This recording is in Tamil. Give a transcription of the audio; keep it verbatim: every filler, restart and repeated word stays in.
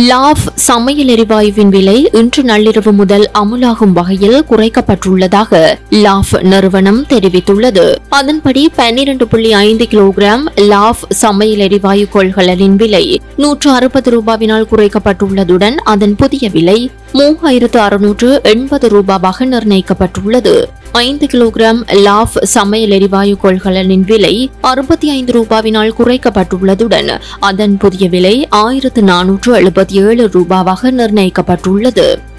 லாஃப் சமையல் எரிவாயுவின் விலை இன்று நள்ளிரவு முதல் அமுலாகும் வகையில் குறைக்கப்பட்டுள்ளதாக லாஃப் நிறுவனம் தெரிவித்துள்ளது. அதன்படி பன்னிரண்டு புள்ளி ஐந்து கிலோகிராம் லாஃப் சமையல் எரிவாயு கொள்கலனின் விலை நூற்று அறுபது ரூபாவினால் குறைக்கப்பட்டுள்ளதுடன் அதன் புதிய விலை மூவாயிரத்து அறுநூற்று எண்பது ரூபாவாக நிர்ணயிக்கப்பட்டுள்ளது. ஐந்து கிலோகிராம் லாஃப் சமையல் எரிவாயு கொள்கலனின் விலை அறுபத்தி ஐந்து ரூபாவினால் குறைக்கப்பட்டுள்ளதுடன் அதன் புதிய விலை ஆயிரத்து நானூற்று எழுபத்தி ஏழு ரூபாவாக நிர்ணயிக்கப்பட்டுள்ளது.